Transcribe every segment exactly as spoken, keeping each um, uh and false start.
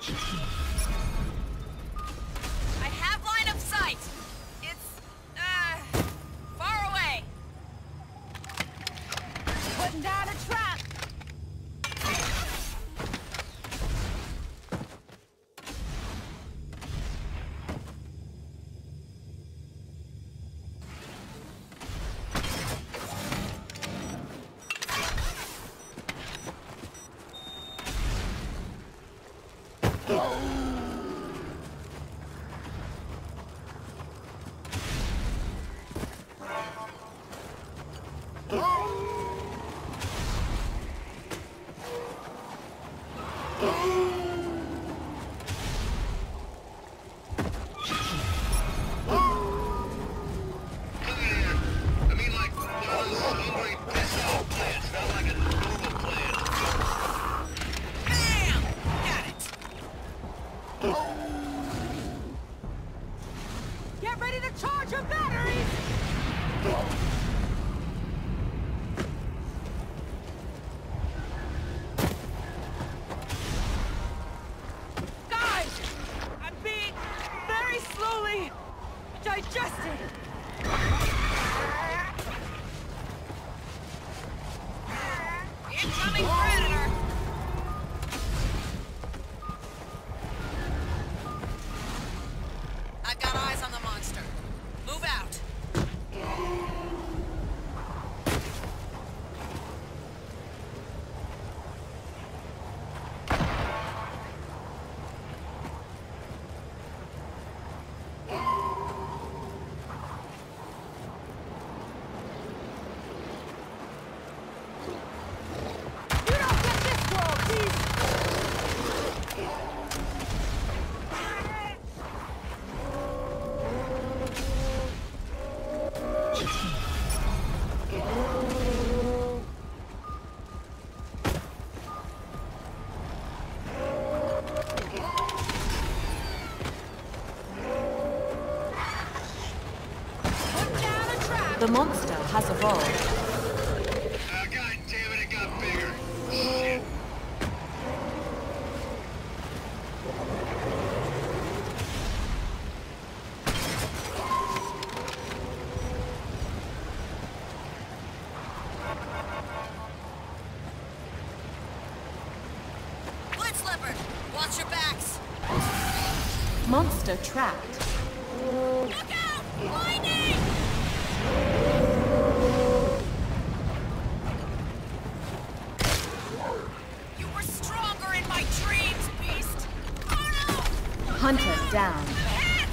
I have line of sight. It's, uh, far away. Putting down a trap. Get ready to charge your batteries! Guys! I'm being very slowly digested! Incoming predator! I've got eyes on the monster. Move out. You don't get this world, please! The monster has evolved. Ah, God damn it, it got bigger. Shit. Blitz leopard! Watch your backs! Monster trapped. Look out! Lightning! You were stronger in my dreams, beast! Oh no! Hunter down. Hit!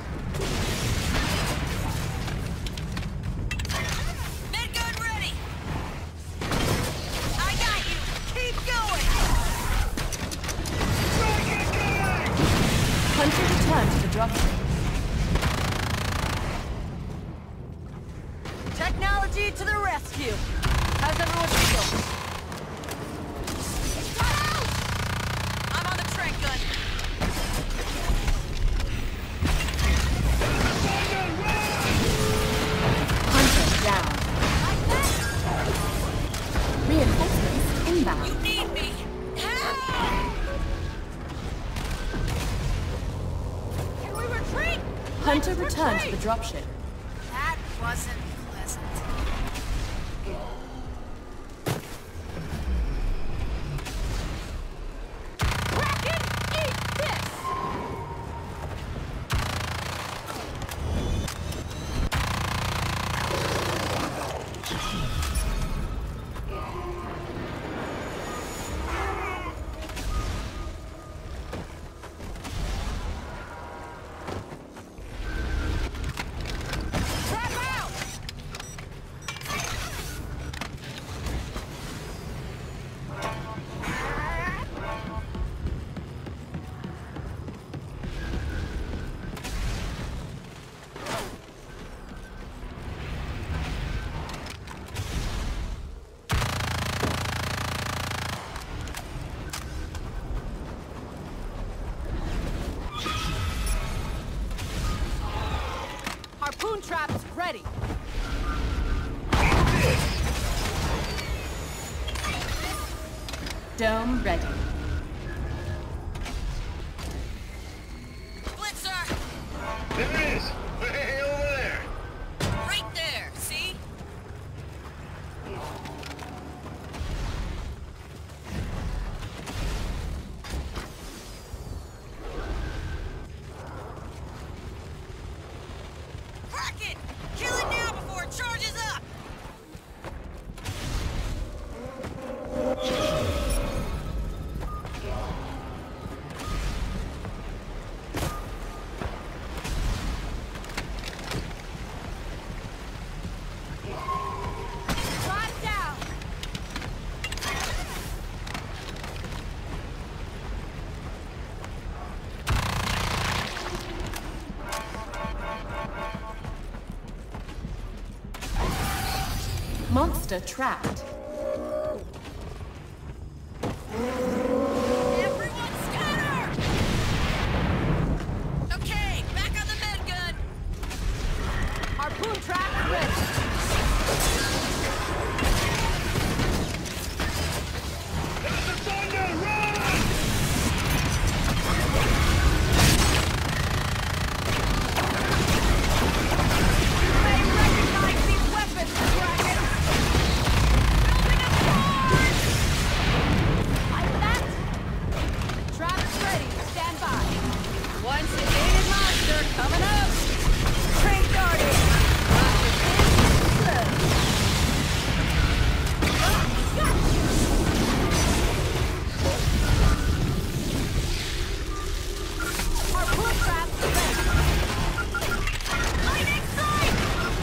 Midgun ready! I got you! Keep going! Hunter returned to the dropship. Technology to the rescue! How's everyone feel? I'm on the Trek gun. Hunter down. Reinforcements inbound. You need me! Help! Can we retreat? Hunter returned to the dropship. That wasn't pleasant. Kraken, eat this! Trap out! Harpoon traps ready. Dome ready. monster trapped. Everyone scatter! Okay, back on the med gun. Harpoon trap ready. That's the thunder! Run! You may recognize these weapons, Kraken. Building a charge! Like that. Traps ready. Stand by. One sedated monster coming up. Train guarded. Harpoon traps ready. Lightning strike!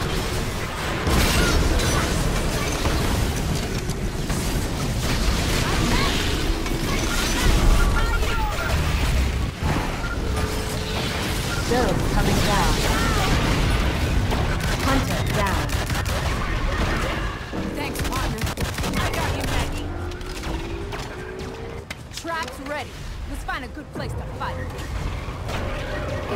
Dome coming down. Hunter down. Thanks, partner. I got you, Maggie. Traps ready. Let's find a good place to fight. No!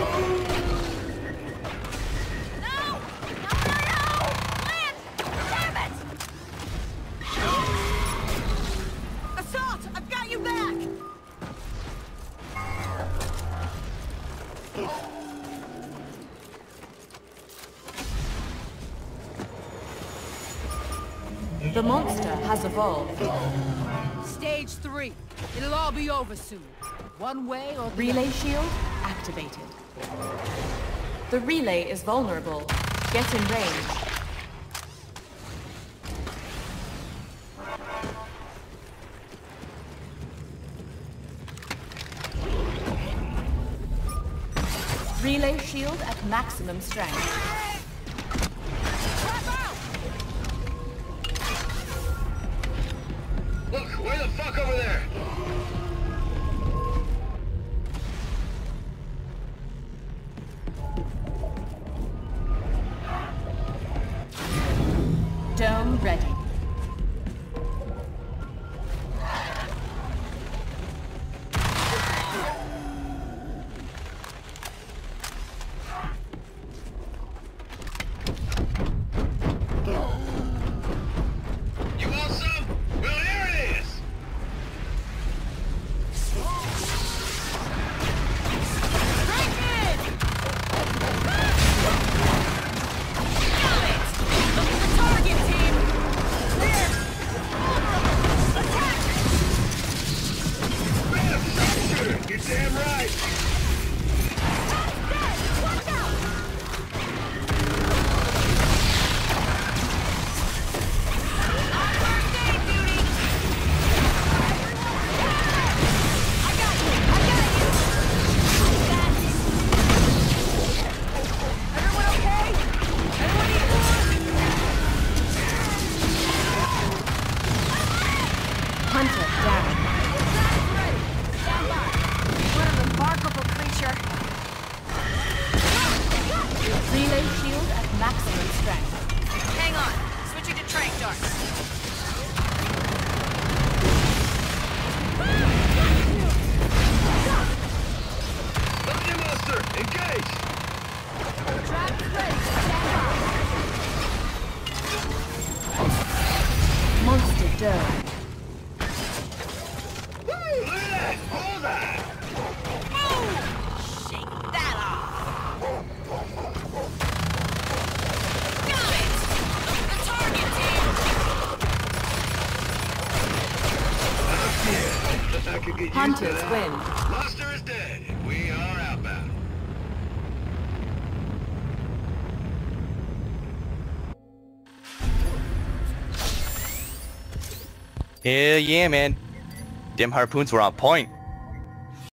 No, no, no! Lance! Damn it! Assault! I've got you back! The monster has evolved. Stage three. It'll all be over soon. One way or the Relay shield activated. The relay is vulnerable. Get in range. Relay shield at maximum strength. Trap out! Look, way the fuck over there! Dome ready. You want some? Well, here it is! Kraken! Got it! Look at the target, team! Clear! Attack! Bam! Sharpshooter! You're damn right! That's dead! Watch out! On first aid duty! I got you! I got you! Everyone okay? Everyone need food? Hunter down. Traps ready. Stand by. What a remarkable creature. Relay shield at maximum strength. Hang on. Switching to trank darts. Lightning monster! Engage! Traps ready. Stand by. Monster dome. Woo! Look at that! Hold that! Boom! Shake that off! Got it! Look at the target, team! I could get used to Hunters that. win. Monster is dead. We are outbound. Hell yeah, man. Them harpoons were on point.